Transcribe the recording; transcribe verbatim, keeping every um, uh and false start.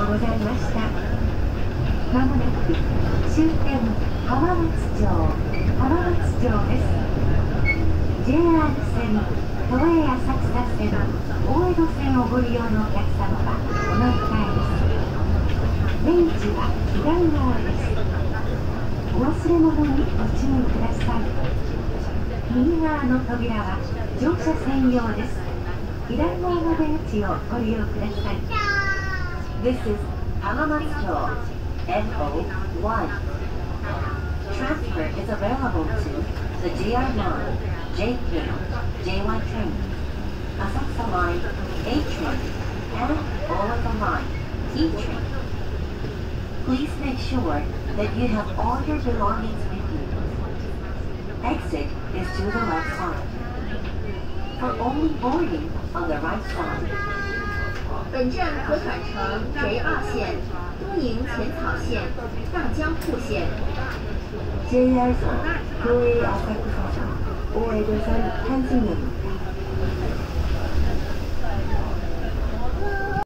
ございました。まもなく終点浜松町浜松町です。 ジェイアール 線都営浅草線大江戸線をご利用のお客様はお乗り換えです。出口は左側です。お忘れ物にご注意ください。右側の扉は乗車専用です。左側の出口をご利用ください。 This is 浜松町 エヌオーワン. Transfer is available to the ジェイアール line, J K, J Y train, Asakusa line, A train, and all of the line, T train. Please make sure that you have all your belongings with you. Exit is to the left side. For only boarding on the right side. 本站可转乘 J 二 线、东营浅草线、大江户线。 ジェイアール 線都営浅草線大江戸線単身の